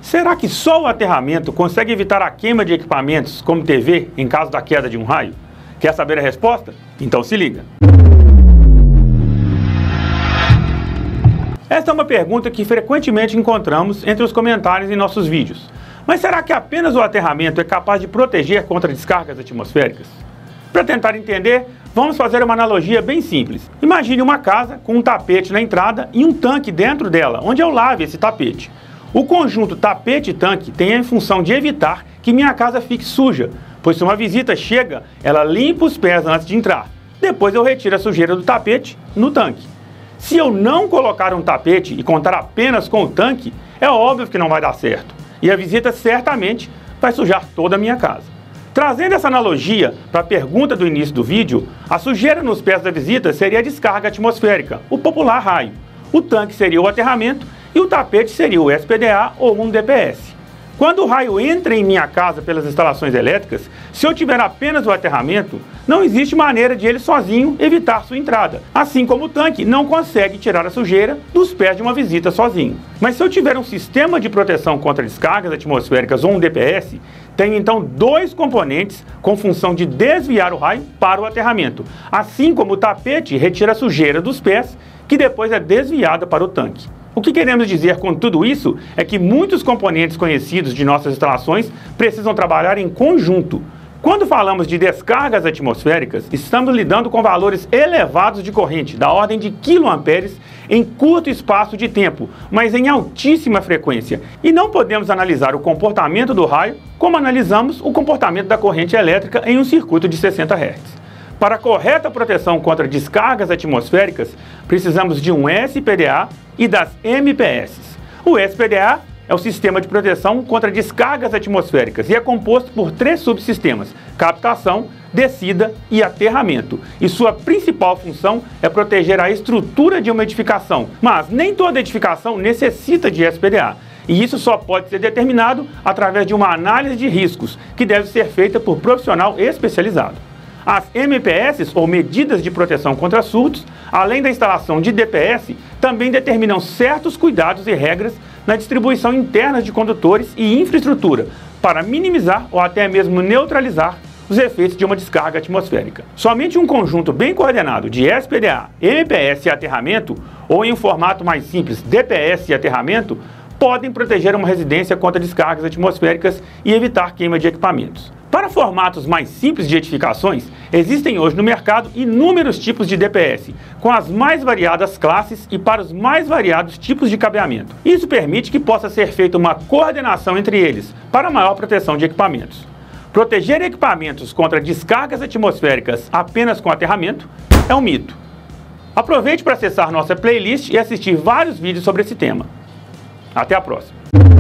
Será que só o aterramento consegue evitar a queima de equipamentos como TV em caso da queda de um raio? Quer saber a resposta? Então se liga! Esta é uma pergunta que frequentemente encontramos entre os comentários em nossos vídeos. Mas será que apenas o aterramento é capaz de proteger contra descargas atmosféricas? Para tentar entender, vamos fazer uma analogia bem simples. Imagine uma casa com um tapete na entrada e um tanque dentro dela, onde eu lave esse tapete. O conjunto tapete e tanque tem a função de evitar que minha casa fique suja, pois se uma visita chega, ela limpa os pés antes de entrar. Depois eu retiro a sujeira do tapete no tanque. Se eu não colocar um tapete e contar apenas com o tanque, é óbvio que não vai dar certo. E a visita certamente vai sujar toda a minha casa. Trazendo essa analogia para a pergunta do início do vídeo, a sujeira nos pés da visita seria a descarga atmosférica, o popular raio. O tanque seria o aterramento e o tapete seria o SPDA ou um DPS. Quando o raio entra em minha casa pelas instalações elétricas, se eu tiver apenas o aterramento, não existe maneira de ele sozinho evitar sua entrada. Assim como o tanque não consegue tirar a sujeira dos pés de uma visita sozinho. Mas se eu tiver um sistema de proteção contra descargas atmosféricas ou um DPS, tenho então dois componentes com função de desviar o raio para o aterramento. Assim como o tapete retira a sujeira dos pés, que depois é desviada para o tanque. O que queremos dizer com tudo isso é que muitos componentes conhecidos de nossas instalações precisam trabalhar em conjunto. Quando falamos de descargas atmosféricas, estamos lidando com valores elevados de corrente, da ordem de quiloamperes, em curto espaço de tempo, mas em altíssima frequência. E não podemos analisar o comportamento do raio como analisamos o comportamento da corrente elétrica em um circuito de 60 Hz. Para a correta proteção contra descargas atmosféricas, precisamos de um SPDA e das MPS. O SPDA é o Sistema de Proteção contra Descargas Atmosféricas e é composto por 3 subsistemas: captação, descida e aterramento. E sua principal função é proteger a estrutura de uma edificação. Mas nem toda edificação necessita de SPDA. E isso só pode ser determinado através de uma análise de riscos, que deve ser feita por profissional especializado. As MPS, ou Medidas de Proteção contra Surtos, além da instalação de DPS, também determinam certos cuidados e regras na distribuição interna de condutores e infraestrutura, para minimizar ou até mesmo neutralizar os efeitos de uma descarga atmosférica. Somente um conjunto bem coordenado de SPDA, MPS e aterramento, ou em um formato mais simples, DPS e aterramento, podem proteger uma residência contra descargas atmosféricas e evitar queima de equipamentos. Para formatos mais simples de edificações, existem hoje no mercado inúmeros tipos de DPS, com as mais variadas classes e para os mais variados tipos de cabeamento. Isso permite que possa ser feita uma coordenação entre eles, para maior proteção de equipamentos. Proteger equipamentos contra descargas atmosféricas apenas com aterramento é um mito. Aproveite para acessar nossa playlist e assistir vários vídeos sobre esse tema. Até a próxima!